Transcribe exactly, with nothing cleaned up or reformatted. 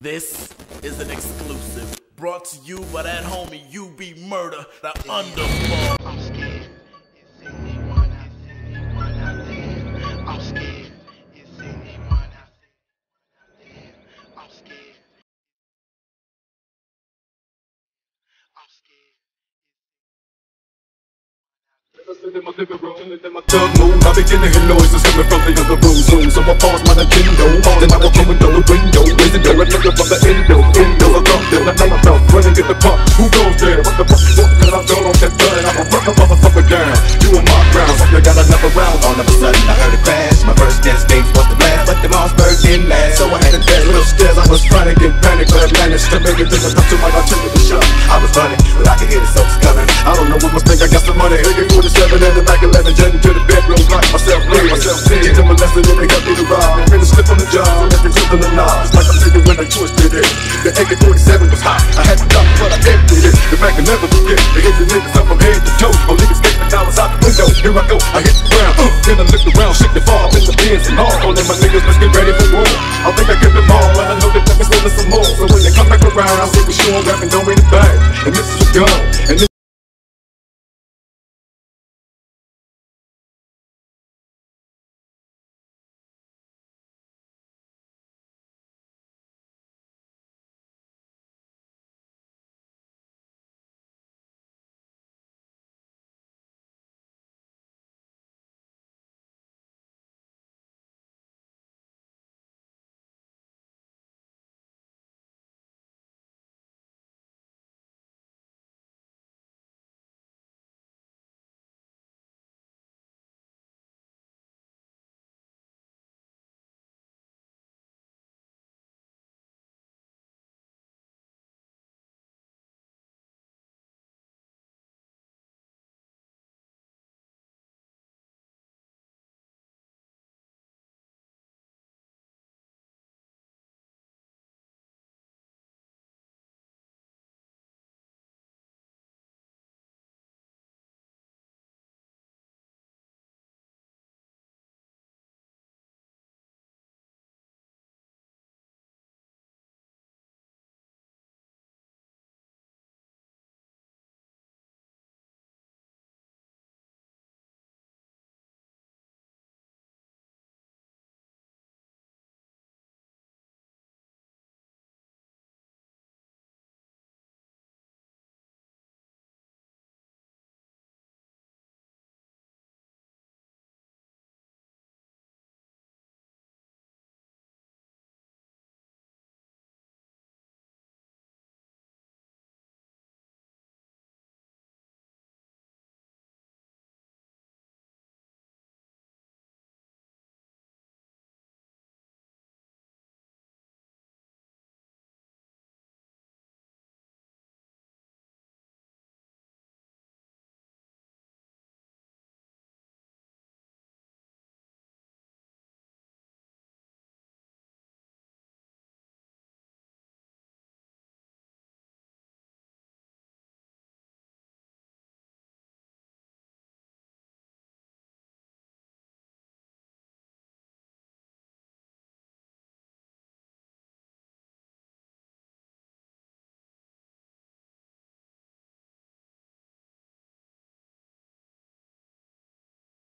This is an exclusive brought to you by that homie U B Murder, the Underfall. I'm scared. Is anyone out there? Out there? I'm scared. Is anyone out there? I'm scared. I'm scared. In my living room, in my thug mood, I begin to hear noises coming from the other room. Soon, so I pause my Nintendo. Then I walk in with the window, raising door and looking from the endo. Endo, I come there, I know myself, running in the pump. Who goes there? What the fuck you want? Cause I'm going on that gun, I'ma run the motherfucker down. You in my ground, so you got another round. All of a sudden I heard a crash. My first instinct was to blast, but the Mossberg didn't last. So I had to dance little stairs. I was trying to get panic, but I managed to make it to the top to my artillery shot. I was running, but I could hear the soaps coming. I don't know what must think I got some money. A K forty-seven and the back eleven, jetting to the bedroom, like myself, leave myself sin. Teach them a lesson and they help me to ride. And finish slip on the job, so every clip on the knob. It's like I'm thinking when I twisted it. The A K forty-seven was hot. I had to drop it, but I emptied it. The back can never forget. They hit the niggas up from head to toe. Oh, niggas scaping dollars out the window. Here I go, I hit the ground. Uh, then I looked around, shake the fall up in the bins and all. All in my niggas, let's get ready for war. I think I get them all, and I know that they're stealing some more. So when they come back around, I'll see for sure, rapping don't mean a thing. And this is a gun. And